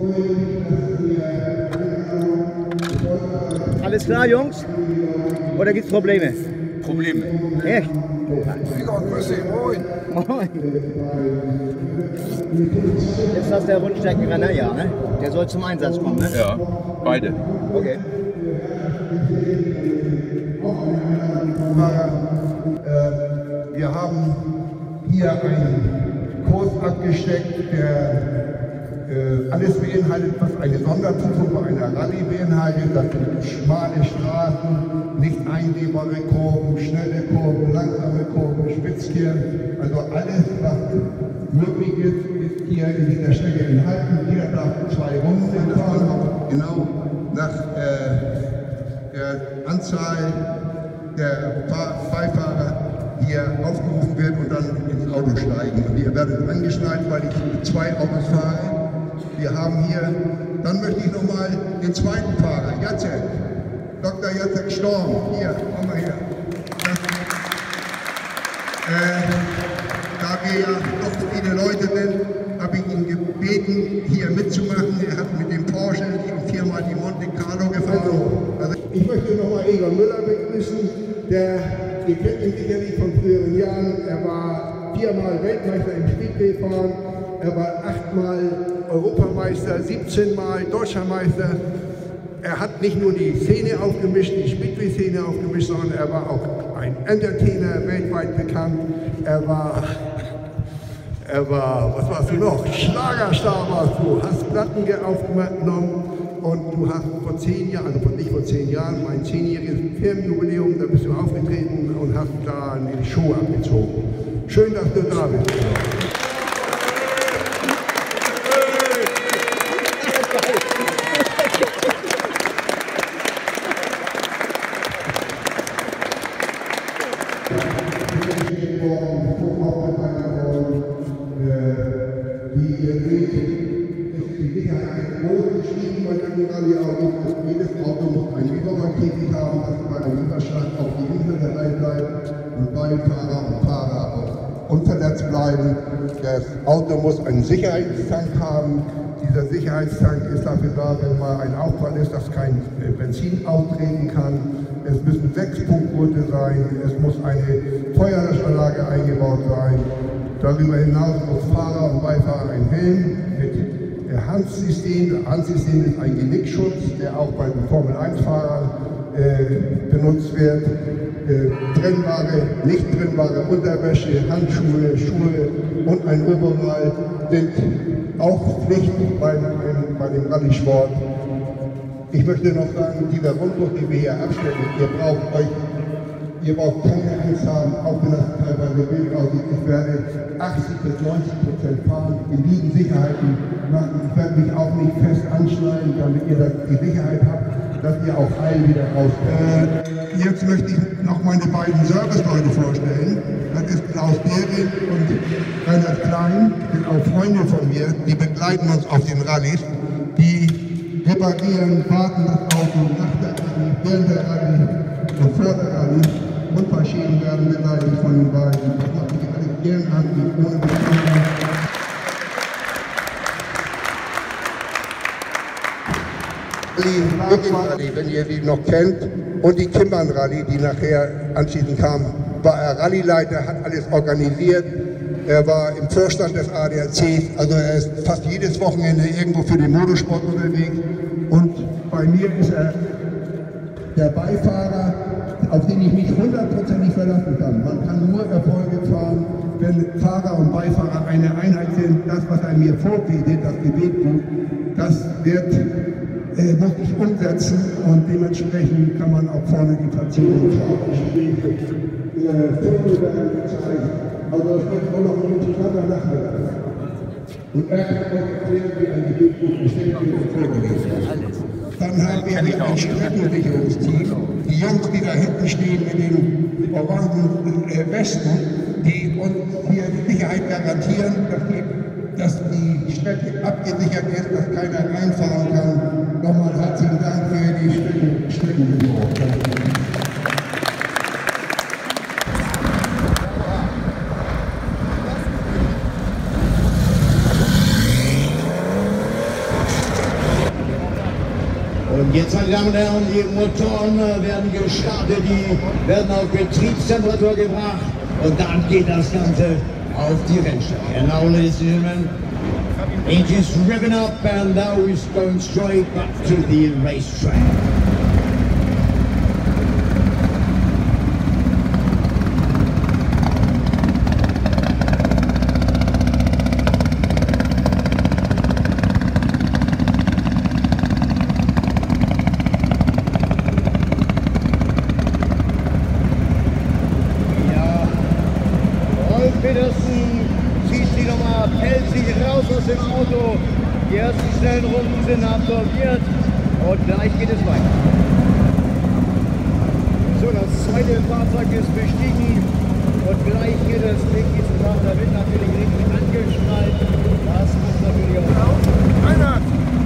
Alles klar, Jungs? Oder gibt's Probleme? Probleme. Echt? Ja, grüß dich, moin. Moin. Ist das der Rundstreckenrenner? Ja, ne? Der soll zum Einsatz kommen, ne? Ja, beide. Okay. Wir haben hier einen Kurs abgesteckt, der alles beinhaltet, was eine Sonderprüfung bei einer Rallye beinhaltet. Das sind schmale Straßen, nicht einsehbare Kurven, schnelle Kurven, langsame Kurven, Spitzkehren. Also alles, was möglich ist, ist hier in dieser Strecke enthalten. Jeder darf 2 Runden fahren, genau nach der Anzahl der Beifahrer hier aufgerufen wird und dann ins Auto steigen. Und ihr werdet angeschnallt, weil ich mit 2 Autos fahre. Wir haben hier, dann möchte ich nochmal den zweiten Fahrer, Jacek, Dr. Jacek Storm, hier, komm mal her. Da wir ja doch so viele Leute sind, habe ich ihn gebeten, hier mitzumachen. Er hat mit dem Porsche schon 4-mal die Monte Carlo gefahren. Also ich möchte nochmal Egon Müller begrüßen, ihr kennt ihn sicherlich von früheren Jahren. Er war 4-mal Weltmeister im Speedway-Fahren, er war 8-mal Europameister, 17-mal Deutscher Meister. Er hat nicht nur die Szene aufgemischt, die Speedway-Szene aufgemischt, sondern er war auch ein Entertainer, weltweit bekannt. Er war, was warst du noch? Schlagerstar warst du, hast Platten aufgenommen und du hast vor 10 Jahren, also nicht vor 10 Jahren, mein 10-jähriges Firmenjubiläum, da bist du aufgetreten und hast da eine Show abgezogen. Schön, dass du da bist. Wie ihr seht, ist die Sicherheit groß geschrieben bei den Rallye-Autos. Jedes Auto muss ein Überrollkäfig haben, das bei einem Überschlag auf die Insel der Reihe bleibt und Beifahrer und Fahrer auch unverletzt bleiben. Das Auto muss einen Sicherheitstank haben. Dieser Sicherheitstank ist dafür da, wenn mal ein Aufprall ist, dass kein Benzin austreten kann. Es müssen 6 Punktgurte sein, es muss eine Feuerlöschanlage eingebaut sein. Darüber hinaus muss Fahrer und Beifahrer ein Helm mit Handsystem. Das Handsystem ist ein Genickschutz, der auch bei den Formel-1-Fahrern benutzt wird. Trennbare, nicht trennbare Unterwäsche, Handschuhe, Schuhe und ein Overall sind auch Pflicht bei dem Rallye-Sport. Ich möchte noch sagen, dieser Rundflug, den wir hier abstellen, ihr braucht keine Angst haben, auch wenn das teilweise wild aussieht. Ich werde 80–90% fahren, in diesen Sicherheiten machen. Ich werde mich auch nicht fest anschneiden, damit ihr die Sicherheit habt, dass ihr auch heil wieder rauskommt. Jetzt möchte ich noch meine beiden Serviceleute vorstellen. Das ist Klaus Behring und Reinhard Klein, sind auch Freunde von mir, die begleiten uns auf den Rallyes. Die reparieren, warten das Auto nach der Rallye, während der Rallye und vor der Rallye. Unfallschäden werden beleidigt von den beiden. Das machen die alle ehrenamtlich, ohne Bezahlung. Die wenn ihr die noch kennt, und die Kimbern-Rallye, die nachher anschließend kam, war er Rallyeleiter, hat alles organisiert. Er war im Vorstand des ADAC, also er ist fast jedes Wochenende irgendwo für den Motorsport unterwegs. Und bei mir ist er der Beifahrer, auf den ich mich 100%ig verlassen kann. Man kann nur Erfolge fahren, wenn Fahrer und Beifahrer eine Einheit sind. Das, was er mir vorbetet, das Gebetbuch, das muss ich umsetzen und dementsprechend kann man auch vorne die Platzierung fahren. Filme werden gezeigt, also das wird auch noch ein interessanter Nachmittag. Und er kann euch erklären, wie ein Gebetbuch gestellt wird und vorgelesen wird. Dann haben wir hier ein Streckensicherungsteam. Die Jungs, die da hinten stehen mit den orangen Westen, die uns hier die Sicherheit garantieren, dass die Strecke abgesichert ist, dass keiner reinfahren kann. Nochmal herzlichen Dank für die Streckensicherung. Und jetzt, meine Damen und Herren, die Motoren werden gestartet, die werden auf Betriebstemperatur gebracht und dann geht das Ganze auf die Rennstrecke. And now, ladies and gentlemen, engines revving up and now it's going straight back to the racetrack. Petersen zieht sie nochmal pelzig raus aus dem Auto. Die ersten schnellen Runden sind absolviert und gleich geht es weiter. So, das zweite Fahrzeug ist bestiegen und gleich geht es richtig zusammen. Da wird natürlich richtig angeschnallt. Das muss natürlich auch. Reinhard!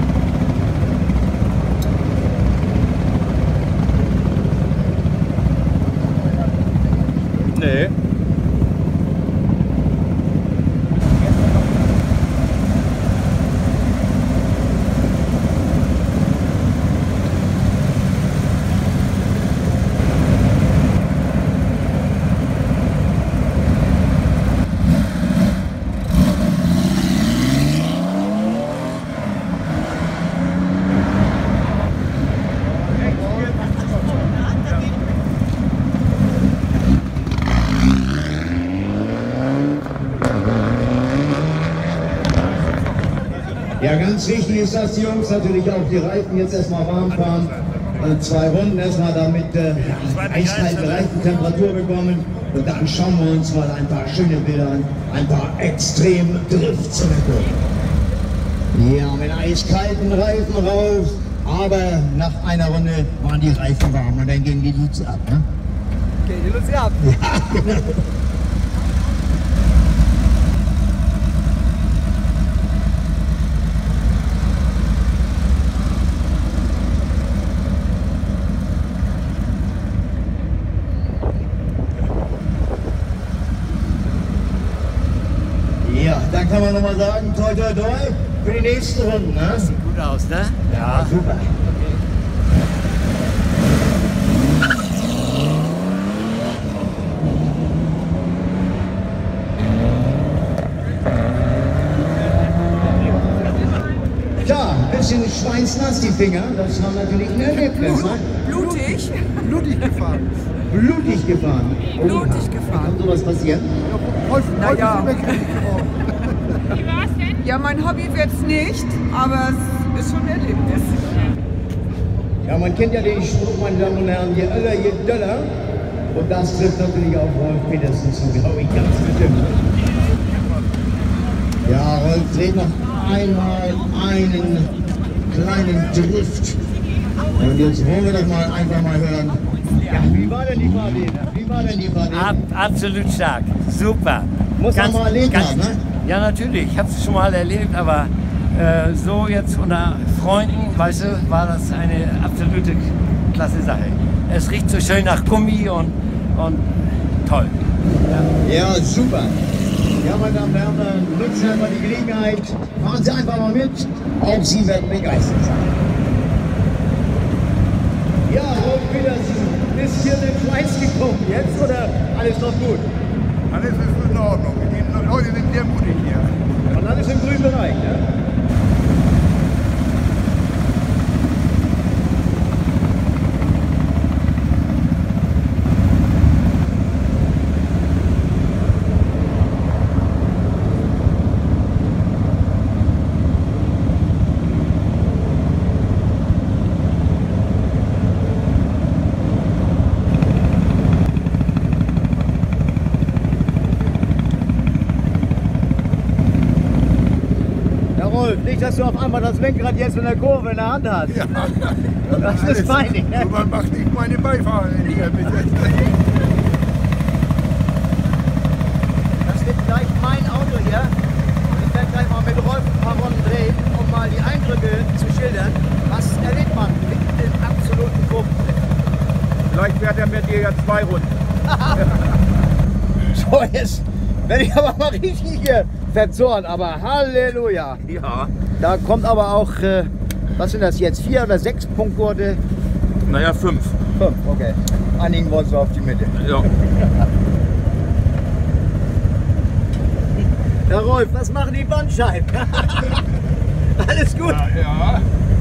Nee. Ja, ganz wichtig ist, dass die Jungs natürlich auch die Reifen jetzt erstmal warm fahren. 2 Runden erstmal damit eiskalte Reifentemperatur bekommen. Und dann schauen wir uns mal ein paar schöne Bilder an. Ein paar extrem Drifts zurück. Ja, mit eiskalten Reifen rauf. Aber nach einer Runde waren die Reifen warm und dann gingen die Luzi ab. Ne? Okay, die Luzi ab. Ja, genau. Ja, dann kann man nochmal sagen, toi toi toi für die nächsten Runden. Ne? Das sieht gut aus, ne? Ja, super. Tja, ein bisschen schweinsnass die Finger, das war natürlich ein Erlebnis. Ne? Blutig? Blutig gefahren. Blutig gefahren. Oh, Blutig gefahren. Kann sowas passieren? Naja. Wie war's denn? Ja, mein Hobby wird's nicht, aber es ist schon ein Erlebnis. Ja, man kennt ja den Spruch, meine Damen und Herren, je öller, je döller. Und das trifft natürlich auf Rolf Petersen zu, glaube ich, ganz bestimmt. Ja, Rolf dreht noch einmal einen kleinen Drift. Und jetzt wollen wir doch mal einfach mal hören. Ja, wie war denn die Fahrt? Wie war denn die Fahrt? Absolut stark, super. Muss man mal erlebt haben, ne? Ja, natürlich, ich habe es schon mal erlebt, aber so jetzt unter Freunden, weißt du, war das eine absolute klasse Sache. Es riecht so schön nach Gummi und toll. Ja, super. Ja, meine Damen und Herren, nutzen Sie einfach die Gelegenheit, fahren Sie einfach mal mit, auch Sie werden begeistert sein. Ja, Rolf Petersen, bisschen in Fleiß gekommen jetzt oder alles noch gut? Alles ist in Ordnung. Die Leute sind sehr mutig hier. Und alles im grünen Bereich, ne? Nicht, dass du auf einmal das Lenkrad jetzt in der Kurve in der Hand hast. Ja. Das ist peinlich, ne? Man macht nicht meine Beifahrerin hier bis jetzt. Das wird gleich mein Auto hier. Und ich werde gleich mal mit Rolf ein paar Runden drehen, um mal die Eindrücke zu schildern. Was erlebt man mit den absoluten Kurven? Vielleicht fährt er mit dir ja 2 Runden. So, jetzt werde ich aber mal richtig hier verzornt, aber Halleluja. Ja. Da kommt aber auch Was sind das jetzt? 4 oder 6 Punktgurte? Naja, 5. 5, okay. Einigen wir uns so auf die Mitte. Ja. Herr Rolf, was machen die Bandscheiben? Alles gut? Ja.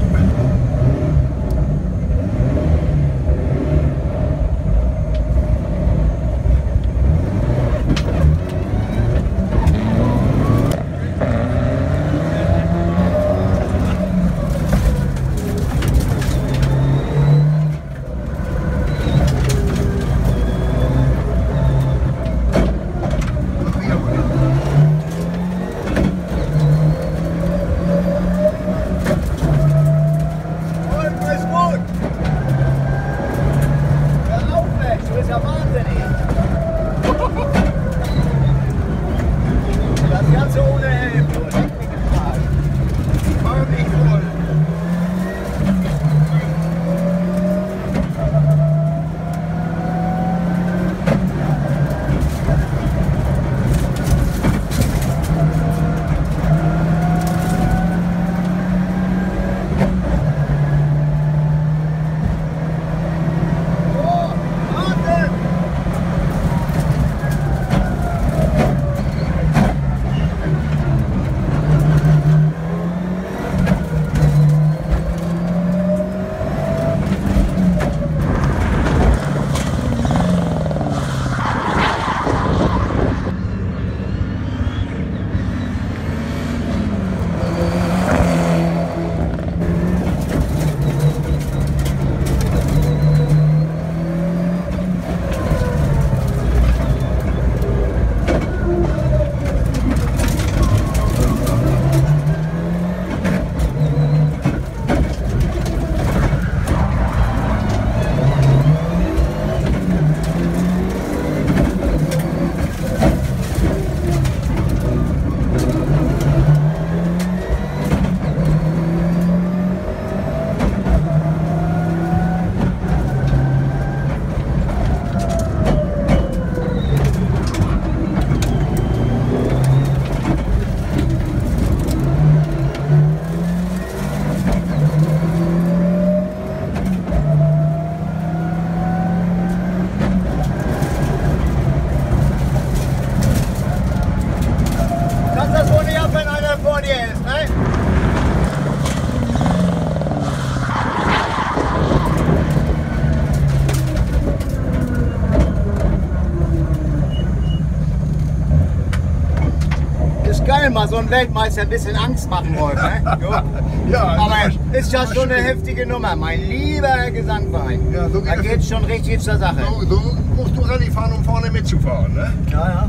Mal so ein Weltmeister ein bisschen Angst machen wollen. Ne? Ja, aber ist ja schon eine heftige Nummer, mein lieber Herr Gesangverein. Ja, so da geht es schon richtig zur Sache. So musst du Rallye fahren, um vorne mitzufahren. Ne? Ja, ja.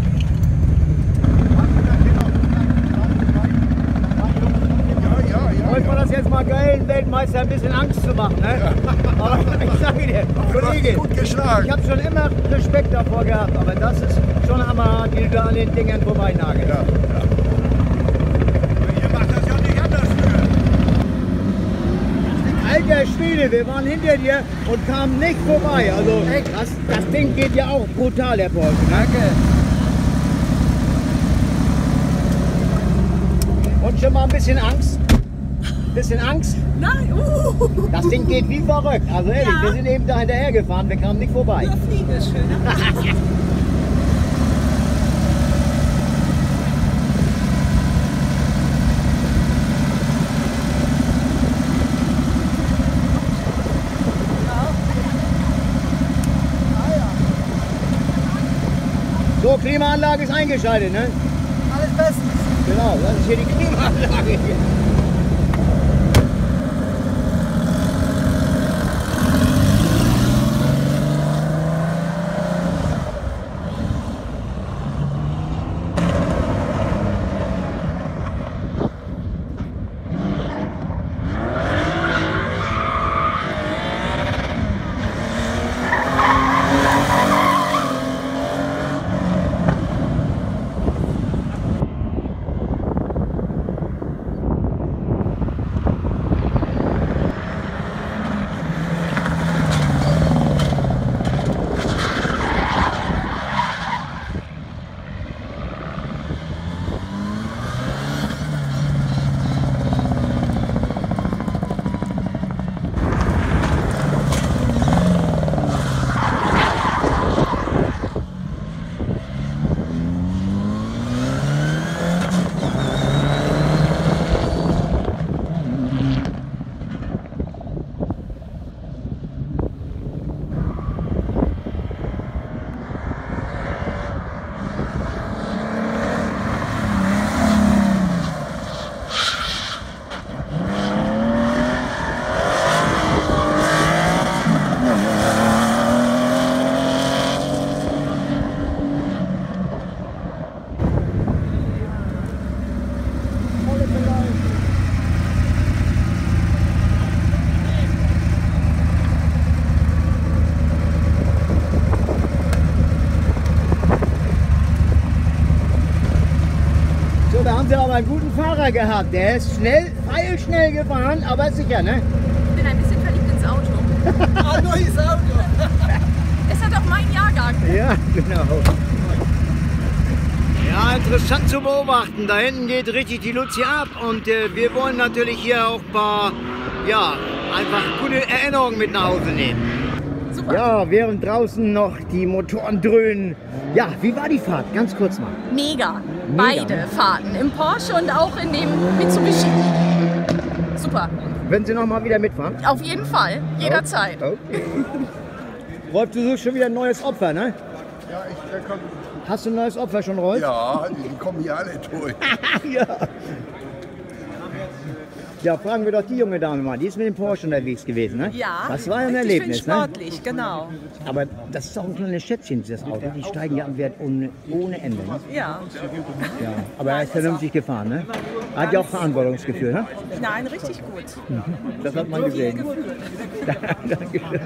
Heute war das jetzt mal geil, einen Weltmeister ein bisschen Angst zu machen. Ne? Ja. Aber ich sage dir, Kollege, gut geschlagen. Ich habe schon immer Respekt davor gehabt, aber das ist schon hammerhart, wie du da an den Dingern vorbeinagelst. Ja, ja. Alter Schwede, wir waren hinter dir und kamen nicht vorbei. Also das Ding geht ja auch brutal, Herr Paul. Danke. Und schon mal ein bisschen Angst? Bisschen Angst? Nein, Das Ding geht wie verrückt. Also ehrlich, Ja. wir sind eben da hinterher gefahren, wir kamen nicht vorbei. Nur Fliegen ist schön. So, Klimaanlage ist eingeschaltet, ne? Alles bestens. Genau, das ist hier die Klimaanlage. Hier. haben Sie aber einen guten Fahrer gehabt. Der ist schnell, feilschnell gefahren, aber sicher, ne? Ich bin ein bisschen verliebt ins Auto. Ah, neues Auto. Es hat auch mein Jahrgang. Ja, genau. Ja, interessant zu beobachten. Da hinten geht richtig die Luzi ab und wir wollen natürlich hier auch ein paar, ja, einfach gute Erinnerungen mit nach Hause nehmen. Super. Ja, während draußen noch die Motoren dröhnen. Ja, wie war die Fahrt? Ganz kurz mal. Mega. Beide Fahrten. Im Porsche und auch in dem Mitsubishi. Super. Wenn Sie noch mal wieder mitfahren? Auf jeden Fall. Jederzeit. Okay. Rolf, du suchst schon wieder ein neues Opfer, ne? Ja, ich komm. Hast du ein neues Opfer schon, Rolf? Ja, die kommen hier alle durch. Ja. Ja, fragen wir doch die junge Dame mal. Die ist mit dem Porsche unterwegs gewesen, ne? Ja, Das war ja ein ich Erlebnis, bin sportlich, genau. ne? Aber das ist auch ein kleines Schätzchen, dieses Auto. Die steigen ja am Wert ohne Ende, ne? Ja. Ja. Aber er ist vernünftig gefahren, ne? Hat ja auch Verantwortungsgefühl, ne? Nein, richtig gut. Das hat man gesehen. Dankeschön.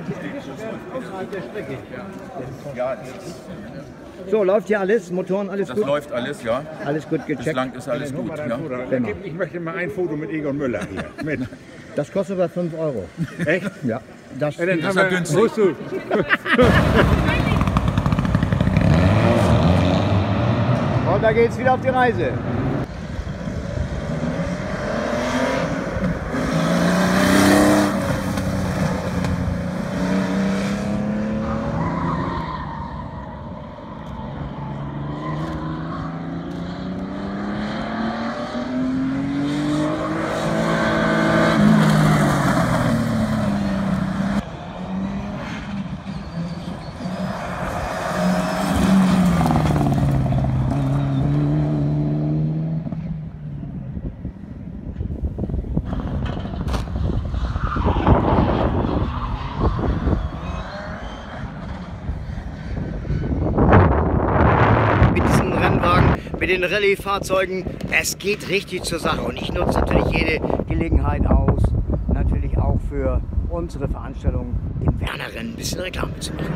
Ja, So, läuft hier alles? Motoren, alles das gut? läuft alles, ja. Alles gut gecheckt? Bislang ist alles gut, ja. Genau. Ich möchte mal ein Foto mit Egon Müller hier. Mit. Das kostet aber 5 Euro. Echt? Ja. Das, Ja, dann Das haben war wir, günstig. Wo bist du? Und da geht's wieder auf die Reise. Mit den Rallye-Fahrzeugen, es geht richtig zur Sache und ich nutze natürlich jede Gelegenheit aus, natürlich auch für unsere Veranstaltung, dem Werner-Rennen, ein bisschen Reklame zu machen.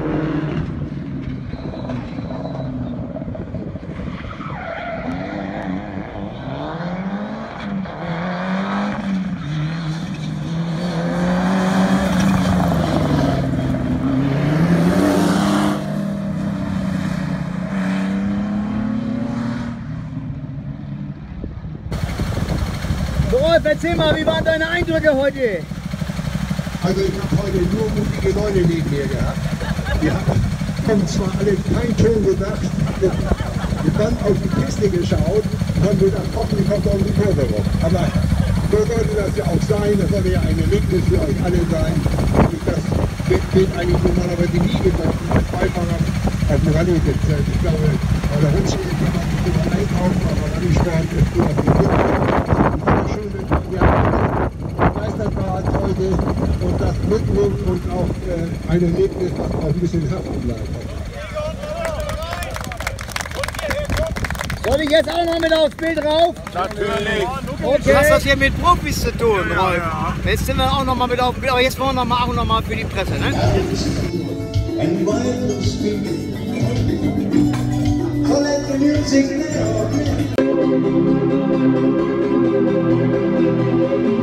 Rolf, erzähl mal, wie waren deine Eindrücke heute? Also ich habe heute nur mutige Leute neben mir gehabt. Die haben zwar alle keinen Ton gesagt, wir dann auf die Piste geschaut und haben gedacht, hoffentlich kommt auch die Kurve rum. Aber so sollte das ja auch sein, das sollte ja ein Erlebnis für euch alle sein. Und das wird eigentlich normalerweise nie getroffen als Beifahrer auf dem Rallye-Sitz. Ich glaube, bei der Rundstrecke kann man nicht immer einkaufen, aber Rallye-Sport ist nur auf die Kurve. Schön, dass wir begeistert waren heute und das Glückwunsch und auch ein Erlebnis, das auch ein bisschen haften bleibt. Soll ich jetzt auch noch mit aufs Bild rauf? Natürlich. Okay. Du hast das hier mit Profis zu tun, Rolf. Jetzt sind wir auch noch mal mit aufs Bild, aber jetzt wollen wir noch mal für die Presse, ne? And wild speak. So let the music live.